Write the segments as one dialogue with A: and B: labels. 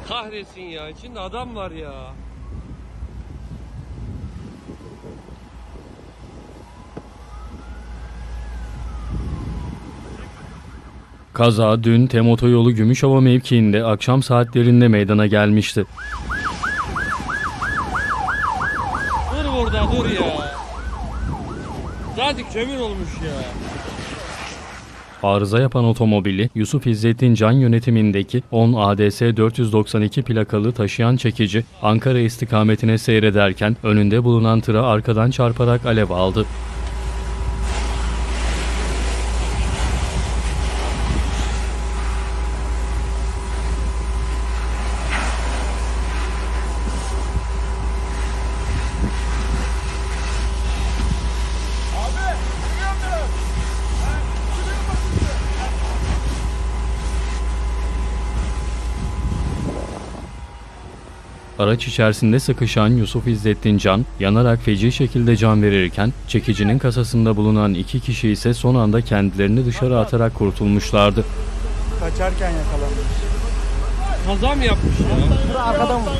A: Kahretsin ya. İçinde adam var ya.
B: Kaza dün TEM Otoyolu Gümüşova mevkiinde akşam saatlerinde meydana gelmişti.
A: Dur burada dur ya. Zaten kömür olmuş ya.
B: Arıza yapan otomobili Yusuf İzzettin Can yönetimindeki 10 ADS 492 plakalı taşıyan çekici Ankara istikametine seyrederken önünde bulunan tıra arkadan çarparak alev aldı. Araç içerisinde sıkışan Yusuf İzzettin Can, yanarak feci şekilde can verirken, çekicinin kasasında bulunan 2 kişi ise son anda kendilerini dışarı atarak kurtulmuşlardı.
C: Kaçarken yakalanmış.
A: Kaza mı yapmış ya?
C: Şurada arkadan vurdu.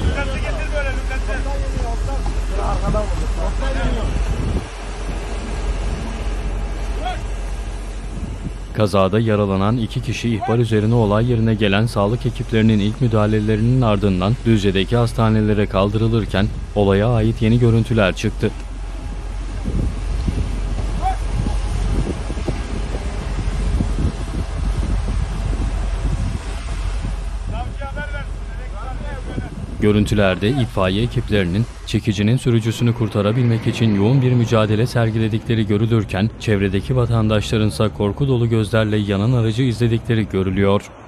C: Şurada arkadan vurdu.
B: Kazada yaralanan 2 kişi ihbar üzerine olay yerine gelen sağlık ekiplerinin ilk müdahalelerinin ardından Düzce'deki hastanelere kaldırılırken olaya ait yeni görüntüler çıktı. Görüntülerde itfaiye ekiplerinin çekicinin sürücüsünü kurtarabilmek için yoğun bir mücadele sergiledikleri görülürken çevredeki vatandaşlarınsa korku dolu gözlerle yanan aracı izledikleri görülüyor.